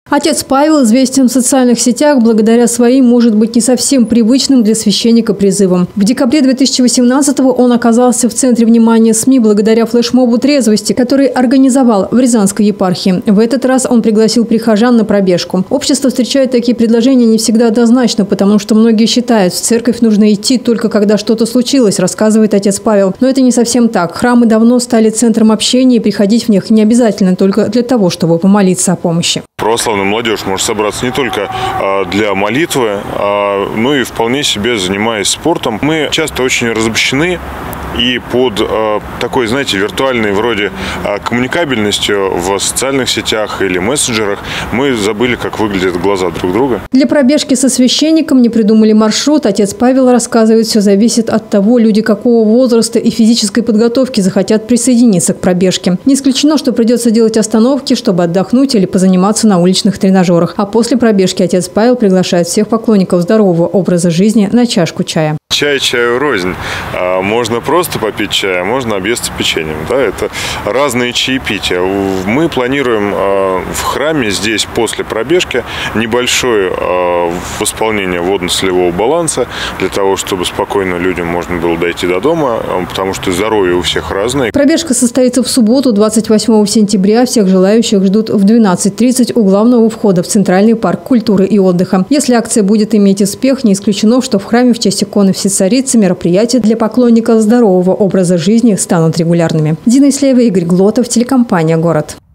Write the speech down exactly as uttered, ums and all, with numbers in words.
Отец Павел известен в социальных сетях благодаря своим, может быть, не совсем привычным для священника призывам. В декабре две тысячи восемнадцатого он оказался в центре внимания СМИ благодаря флешмобу трезвости, который организовал в Рязанской епархии. В этот раз он пригласил прихожан на пробежку. Общество встречает такие предложения не всегда однозначно, потому что многие считают, в церковь нужно идти только когда что-то случилось, рассказывает отец Павел. Но это не совсем так. Храмы давно стали центром общения, и приходить в них не обязательно только для того, чтобы помолиться о помощи. Православная молодежь может собраться не только для молитвы, но и вполне себе занимаясь спортом. Мы часто очень разобщены. И под э, такой, знаете, виртуальной вроде э, коммуникабельностью в социальных сетях или мессенджерах мы забыли, как выглядят глаза друг друга. Для пробежки со священником не придумали маршрут. Отец Павел рассказывает, все зависит от того, люди какого возраста и физической подготовки захотят присоединиться к пробежке. Не исключено, что придется делать остановки, чтобы отдохнуть или позаниматься на уличных тренажерах. А после пробежки отец Павел приглашает всех поклонников здорового образа жизни на чашку чая. Чай чаю рознь. Можно просто попить чай, а можно объесться печеньем. Да? Это разные чаепития. Мы планируем в храме здесь после пробежки небольшое восполнение водно-солевого баланса для того, чтобы спокойно людям можно было дойти до дома, потому что здоровье у всех разное. Пробежка состоится в субботу, двадцать восьмого сентября. Всех желающих ждут в двенадцать тридцать у главного входа в Центральный парк культуры и отдыха. Если акция будет иметь успех, не исключено, что в храме в честь иконы Всецарицы мероприятия для поклонников здорового образа жизни станут регулярными. Дина Ислеева, Игорь Глотов, телекомпания «Город».